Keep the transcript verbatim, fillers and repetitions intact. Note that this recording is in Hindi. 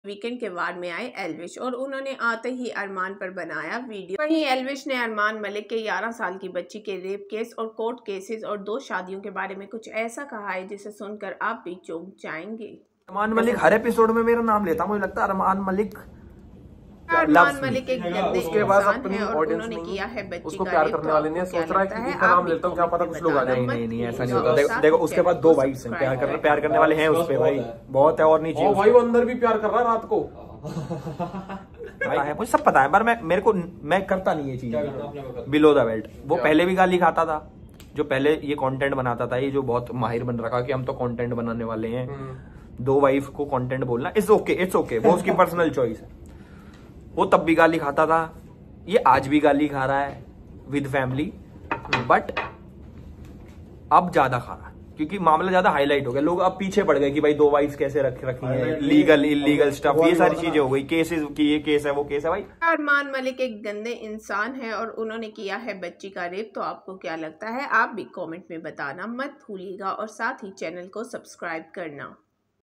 वीकेंड के वार में आए एल्विश और उन्होंने आते ही अरमान पर बनाया वीडियो। वहीं एल्विश ने अरमान मलिक के ग्यारह साल की बच्ची के रेप केस और कोर्ट केसेस और दो शादियों के बारे में कुछ ऐसा कहा है जिसे सुनकर आप भी चौंक जाएंगे। अरमान मलिक हर एपिसोड में मेरा नाम लेता, मुझे लगता है अरमान मलिक अरमान मलिक एक गंदे उसके बाद इंसान अपनी है और ऑडियंस उन्होंने किया है बच्ची उसको का प्यार रेप। करने वाले नहीं सोच रहा है कि इसका नाम लेता हूँ, क्या पता कुछ लोग आ जाए। नहीं नहीं नहीं ऐसा नहीं होगा। होता। देखो उसके बाद दो वाइफ्स हैं, प्यार करने प्यार करने वाले हैं उस पे भाई, बहुत है और नहीं चाहिए भाई। वो अंदर भी प्यार कर रहा है रात को है, मुझे सब पता है, पर मैं मेरे को मैं करता नहीं ये चीज बिलो द बेल्ट। वो पहले भी गाली खाता था, जो पहले ये कंटेंट बनाता था, ये जो बहुत माहिर बन रखा कि हम तो कंटेंट बनाने वाले हैं, दो वाइफ को कंटेंट बोलना इट्स ओके इट्स ओके, वो उसकी पर्सनल चॉइस है। वो तब भी गाली खाता था, ये आज भी गाली खा रहा है विद फैमिली, बट अब ज्यादा खा रहा है क्योंकि मामला ज्यादा हाईलाइट हो गया। लोग अब पीछे पड़ गए कि भाई दो वाइफ्स कैसे रख रखी हैं, लीगल इलीगल स्टफ, ये सारी चीजें हो गई, केसेस की ये केस है वो केस है भाई। अरमान मलिक एक गंदे इंसान है और उन्होंने किया है बच्ची का रेप। तो आपको क्या लगता है, आप भी कमेंट में बताना मत भूलिएगा और साथ ही चैनल को सब्सक्राइब करना।